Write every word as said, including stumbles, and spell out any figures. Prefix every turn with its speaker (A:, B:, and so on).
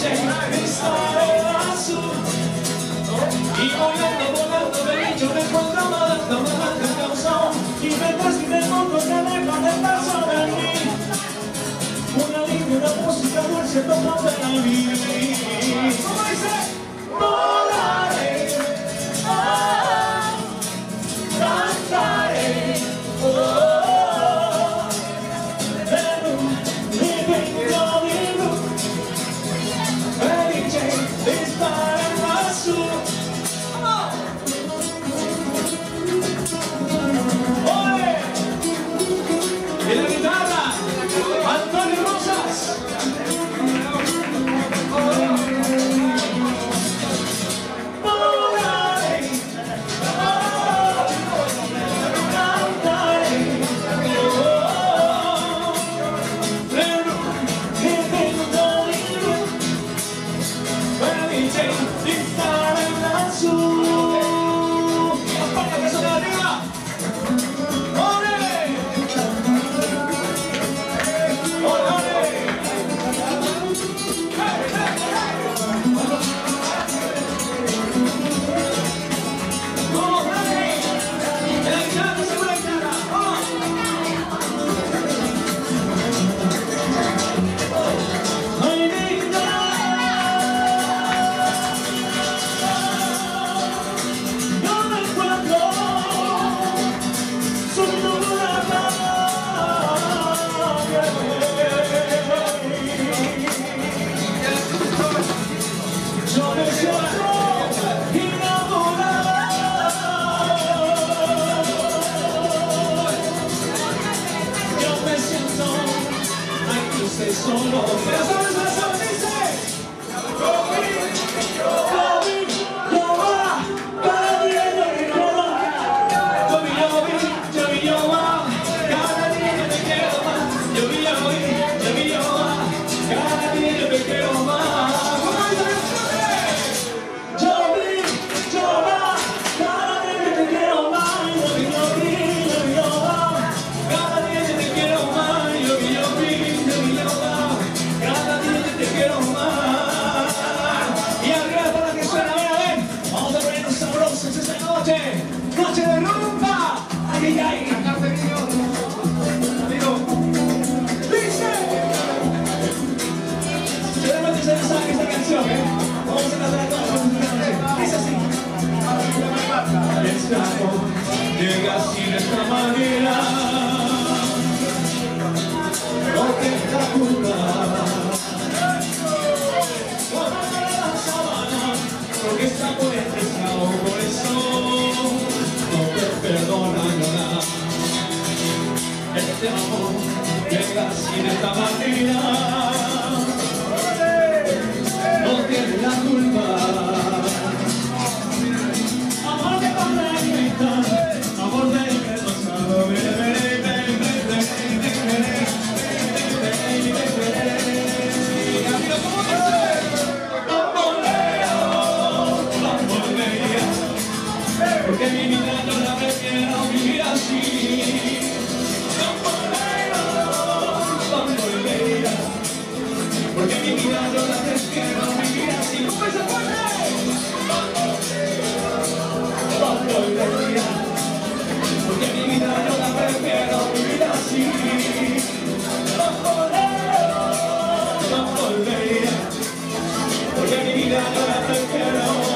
A: estaré azul. Y volando, volando, de hecho me encuentro amando, amando el causón. Y mientras que te encuentro que deja de estar sobre mí, una línea, una música dulce tocando en la vida. ¿Cómo dice? Volaré, oh, cantaré, oh, living on the roof, felice di stare lassù. Oye, e la chitarra, Antonio Rosas. Solo, pero sabes la sola dice, yo vi, yo vi, yo va, cada día yo me quiero más. Yo vi, yo vi, yo vi, yo va, cada día yo me quiero más. Yo vi, yo vi, yo vi, yo va, cada día yo me quiero más. Yo vi, yo va, cada día yo me quiero más. Yo vi, yo vi, yo vi, yo va, cada día yo me quiero más. Yo vi, yo vi, yo vi, yo va. Cada día te quiero más. Y arriba para que suena, ven a ver. Vamos a ponernos sabrosos esta noche. Noche de rumba. Ay, ay, ay. Amigo. Dice. Seguramente se les sabe esta canción, ¿eh? Vamos a cantar todos. Dice así. Escapo. Llega así de esta manera. No te da culpa. Porque está por el pescado, por eso no te perdona nada. Este amor llega así de esta manera. No tiene la culpa. Amor de pandemia, amor de que pasado, veré, veré, veré, veré, veré. Porque mi vida no la prefiero vivir así. Porque mi vida no la prefiero vivir así. ¿Cómo se puede? Porque mi vida no la prefiero vivir así. Porque mi vida no la prefiero